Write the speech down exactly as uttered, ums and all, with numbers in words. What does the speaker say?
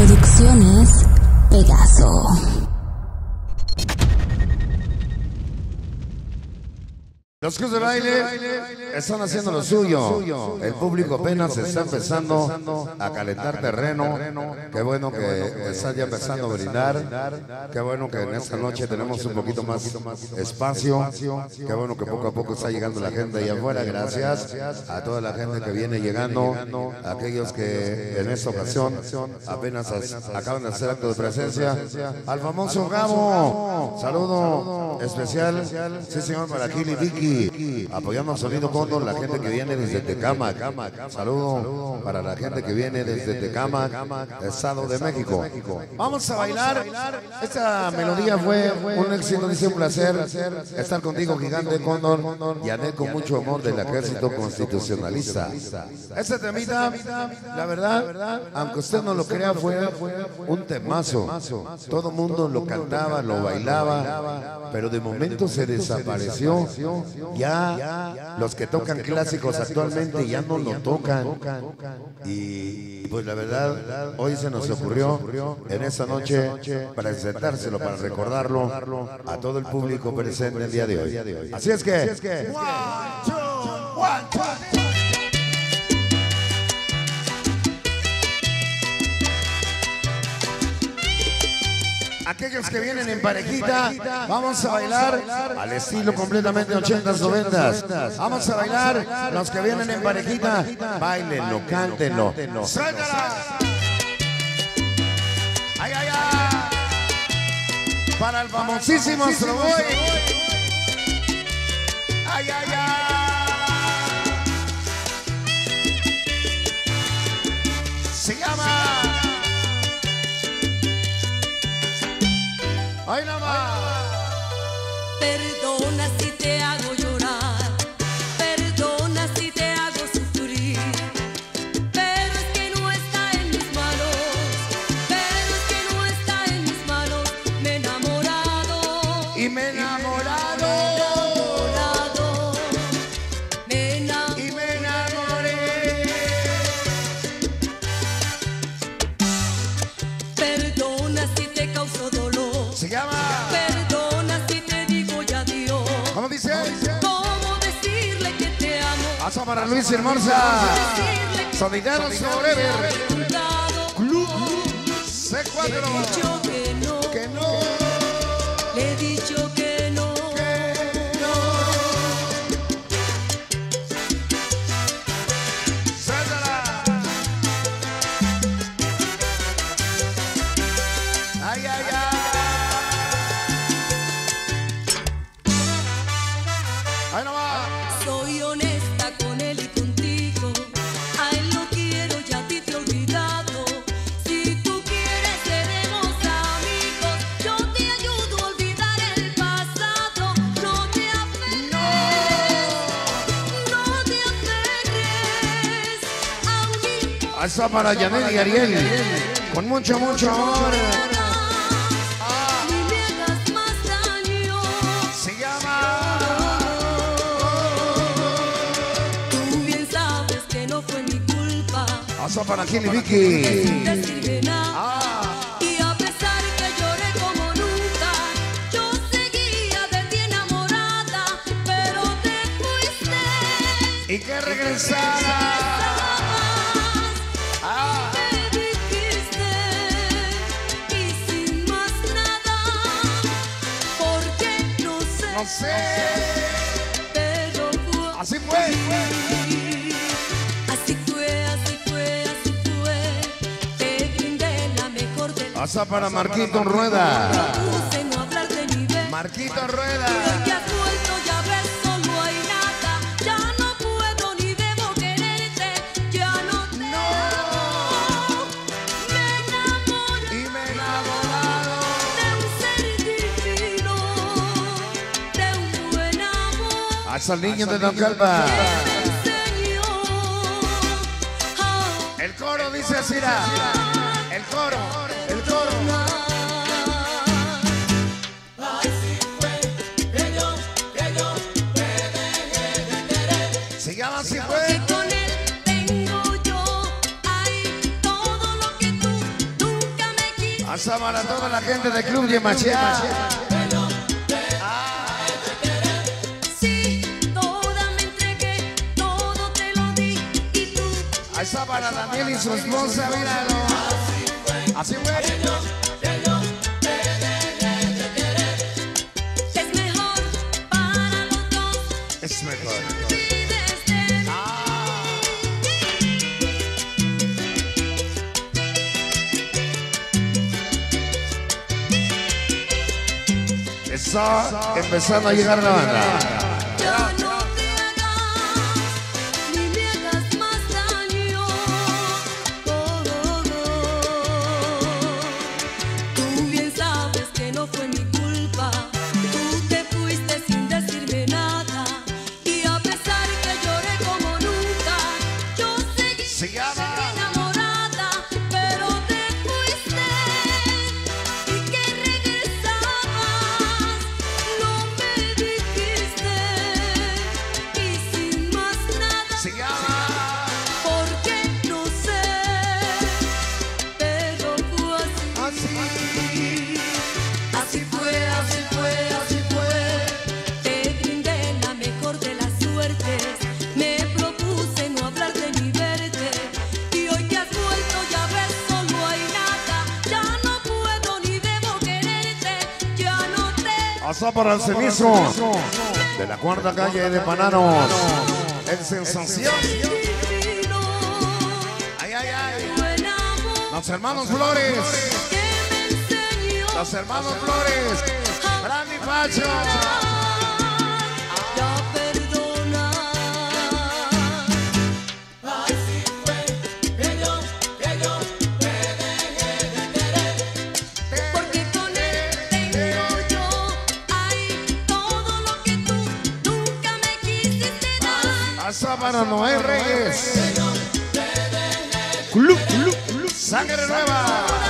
Producciones Pegaso. Los clubes de baile están haciendo lo suyo. El público apenas está empezando a calentar terreno. Qué bueno que está ya empezando a brindar. Qué bueno que en esta noche tenemos un poquito más espacio. Qué bueno que poco a poco está llegando la gente allá afuera. Gracias a toda la gente que viene llegando, a aquellos que en esta ocasión apenas acaban de hacer acto de presencia. Al famoso Gabo, saludo especial. Sí, señor, para Kili Vicky. Apoyando a Sonido Cóndor, la gente que viene desde Tecámac. Saludo para la gente que viene desde Tecámac, Estado de México. Vamos a bailar. Esta melodía fue un éxito, dice un placer estar contigo, Gigante Cóndor, y Anet con mucho amor del Ejército Constitucionalista. Este temita, la verdad, aunque usted no lo crea, fue un temazo. Todo el mundo lo cantaba, lo bailaba, pero de momento se desapareció. Ya los que tocan clásicos actualmente ya no lo tocan. Y pues la verdad, hoy se nos ocurrió en esta noche presentárselo, para recordarlo a todo el público presente el día de hoy. Así es que one, two, one, two. Aquellos que vienen en parejita, vamos a bailar al estilo completamente ochentas, noventas. Vamos a bailar, los que vienen en parejita, bailenlo, cántenlo. ¡Suéltala! ¡Ay, ay, ay! Para el famosísimo Astroboy. ¡Ay, ay, ay! Se llama... ¡Ay, nada más! Perdona si te hago llorar, perdona si te hago sufrir, pero es que no está en mis manos, pero es que no está en mis manos. Me he enamorado y me he enamorado, me he enamorado, y me enamoré. Perdona si te causo dolor. Se llama... Perdona si te digo ya adiós. ¿Cómo dice? ¿Cómo decirle que te amo? Paso para Luis Hermosa. Solidarios Forever. Club C cuatro. Le he dicho que no. Que no. Le he dicho que no. Que no. Suéltala. Ay, ay, ay. Ahí no va. Soy honesta con él y contigo. A él lo quiero y a ti te he olvidado. Si tú quieres seremos amigos. Yo te ayudo a olvidar el pasado. No te aferres, no te aferres a un... Ahí está para Yanel y Ariel. Con mucho, mucho amor. Ni me hagas más daño. Se llama... Tú bien sabes que no fue mi culpa. Paso para Kili Vicky. Sin decirme nada. Ah. Y a pesar que lloré como nunca, yo seguía de ti enamorada. Pero te fuiste Y que regresara. Ah. me dijiste. Y sin más nada, porque no sé, No sé. pero fue Así fue. así fue, así fue, así fue. Te brindé la mejor de las Pasa para Marquito Rueda. puse no hablarte ni ver. Marquito Rueda. Porque has vuelto y a ver solo hay nada. Ya no puedo ni debo quererte. Ya no te amo. Me enamoré Y me he enamorado. de un ser divino, de un buen amor Hasta el niño de Naucalpa. que me enseñó a El coro dice así. El coro. El coro. amar. Se llama Así Que fue. con él tengo yo, hay todo lo que tú nunca Hasta para toda la gente del Club Yemachea. Sí, toda me entregué, todo te lo di y tú. Ahí está para Daniel y su esposa, míralo. Así fue. Es mejor para los dos. Es mejor. Está empezando a llegar la banda. Ya no te hagas, ni me hagas más daño. Oh, oh, oh. Tú bien sabes que no fue mi culpa. Tú te fuiste sin decirme nada. Y a pesar que lloré como nunca, yo seguí, seguí enamorada. Pero te fuiste y que regresabas. No me dijiste y sin más nada. Porque no sé, pero fue así. Así fue, así fue, así fue. Te brindé la mejor de las suertes. Me propuse no hablarte ni verte. Y hoy que has vuelto ya ves, solo hay nada. Ya no puedo ni debo quererte. Ya no te... Hasta para el cenizo de la cuarta calle de Pananos. En sensación. divino, Ay, ay, ay. buen amor Los hermanos Flores. que me enseñó Los hermanos Flores. Brandy Pacho. ya perdonar. Porque con él tengo yo ahí todo lo que tú nunca me quisiste dar. Hasta para Noé Reyes. Club, club, club. Sangre nueva.